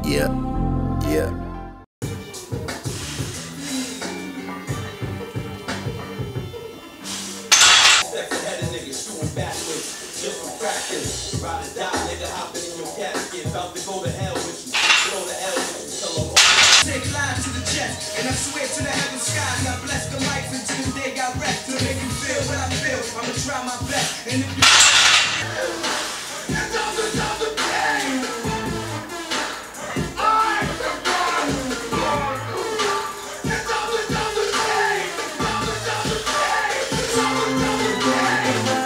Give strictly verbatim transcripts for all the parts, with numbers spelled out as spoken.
Yeah, yeah. Just for practice, ride or die, nigga, hopping in your casket. About to go to hell with you, go to hell with you, tell them all. Take lives to the chest, and I swear to the heaven skies, I bless the mics until the day got wrecked. To make you feel what I feel, I'ma try my best. And if you it doesn't stop the pain, I am the God. It doesn't stop the pain, it doesn't stop the pain, it doesn't stop the pain.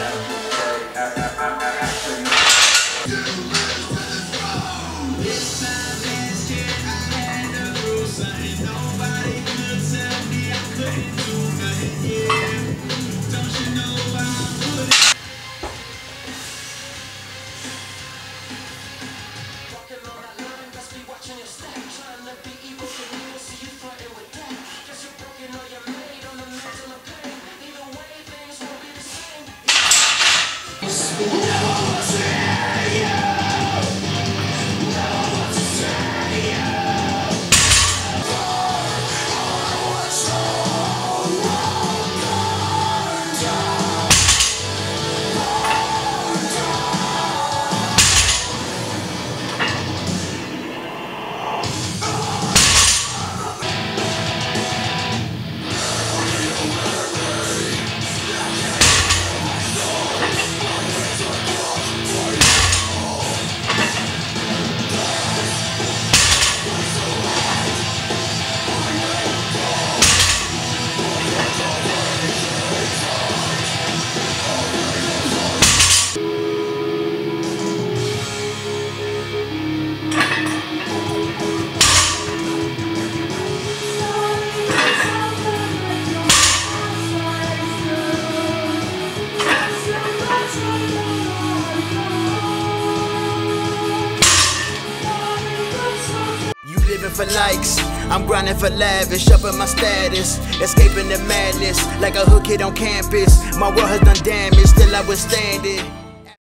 For likes, I'm grinding for lavish, up in my status, escaping the madness like a hood kid on campus. My world has done damage, still I withstand it.